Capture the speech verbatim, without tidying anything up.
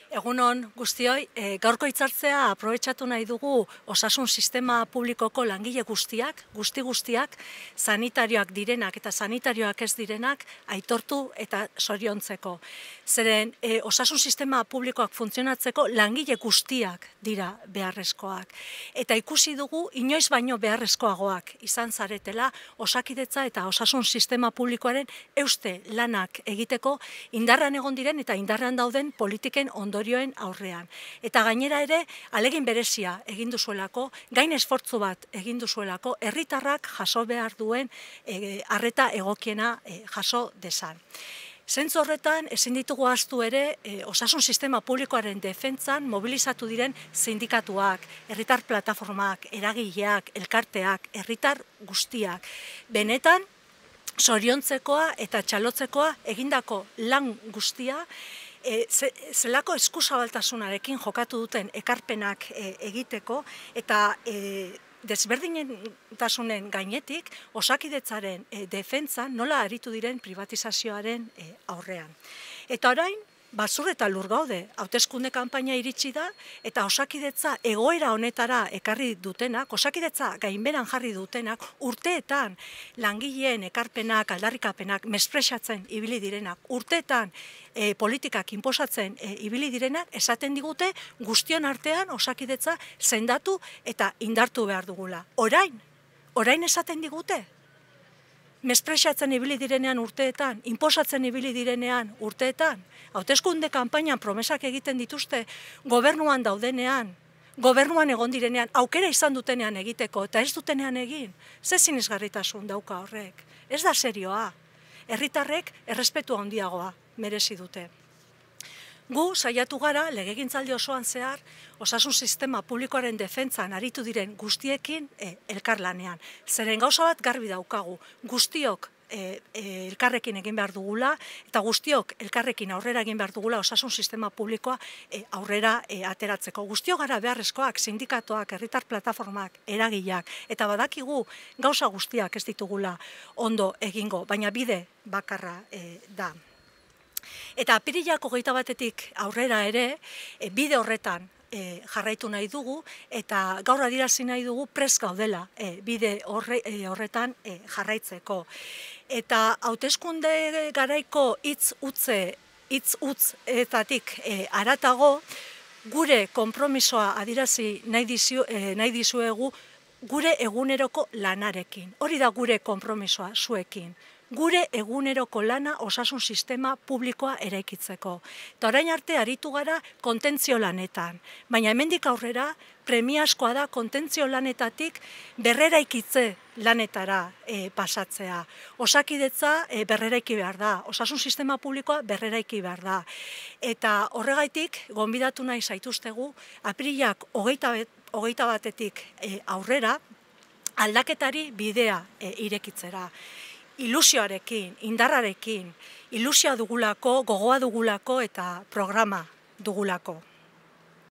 Egunon guztioi, e, gaurko hitzartzea aprobetxatu nahi dugu osasun sistema publikoko langile guztiak, guzti guztiak, sanitarioak direnak eta sanitarioak ez direnak aitortu eta zoriontzeko. Zeren e, osasun sistema publikoak funtzionatzeko langile guztiak dira beharrezkoak. Eta ikusi dugu inoiz baino beharrezkoagoak izan zaretela Osakidetza eta osasun sistema publikoaren euste lanak egiteko indarran egon diren eta indarran dauden politiken ondorioen aurrean. Eta gainera ere, alegin berezia egin duzuelako, gain esfortzu bat egin duzuelako, herritarrak jaso behar duen arreta egokiena e, jaso dezan. Zentzu horretan, ezin ditugu ahaztu ere, e, osasun sistema publikoaren defentsan mobilizatu diren sindikatuak, herritar plataformak, eragileak, elkarteak, herritar guztiak. Benetan, zoriontzekoa eta txalotzekoa egindako lan guztia, E, ze, zelako eskuzabaltasunarekin jokatu duten ekarpenak e, egiteko eta e, desberdinentasunen gainetik Osakidetzaren e, defentsan nola aritu diren privatizazioaren e, aurrean. Eta orain, basur eta lur gaude, hauteskunde kanpaina iritsi da, eta Osakidetza egoera honetara ekarri dutenak, Osakidetza gainberan jarri dutenak, urteetan langileen ekarpenak, aldarrikapenak, mespresatzen ibili direnak, urteetan e, politikak inposatzen e, ibili direnak, esaten digute guztion artean Osakidetza sendatu eta indartu behar dugula. Orain, orain esaten digute? Mespresatzen ibili direnean urteetan, inposatzen ibili direnean urteetan, hauteskunde kanpainan promesak egiten dituzte, gobernuan daudenean, gobernuan egon direnean, aukera izan dutenean egiteko, eta ez dutenean egin, ze sinesgarritasun dauka horrek. Ez da serioa, herritarrek errespetu handiagoa merezi dute. Gu saiatu gara legegintzaldi osoan zehar osasun sistema publikoaren defentsan aritu diren guztiekin e, elkarlanean. Zeren gauza bat garbi daukagu, guztiok e, e, elkarrekin egin behar dugula eta guztiok elkarrekin aurrera egin behar dugula osasun sistema publikoa e, aurrera e, ateratzeko. Guztiok gara beharrezkoak, sindikatoak, herritar plataformak, eragileak eta badakigu gauza guztiak ez ditugula ondo egingo, baina bide bakarra e, da. Eta apirilak hogeita batetik aurrera ere, e, bide horretan e, jarraitu nahi dugu, eta gaur adierazi nahi dugu prest gaudela e, bide horre, e, horretan e, jarraitzeko. Eta hauteskunde garaiko hitz utze, hitz utzetatik e, haratago, gure konpromisoa adierazi nahi, dizu, e, nahi dizuegu gure eguneroko lanarekin. Hori da gure konpromisoa zuekin. Gure eguneroko lana osasun sistema publikoa eraikitzeko. Eta orain arte aritu gara kontentzio lanetan, baina hemendik aurrera premiazkoa da kontentzio lanetatik berreraikitze lanetara e, pasatzea. Osakidetza e, berreraiki behar da, osasun sistema publikoa berreraiki behar da. Eta horregaitik, gonbidatu nahi zaituztegu, apirilak hogeita, hogeita batetik e, aurrera, aldaketari bidea e, irekitzera. Ilusioarekin, indarrarekin, ilusioa dugulako, gogoa dugulako eta programa dugulako.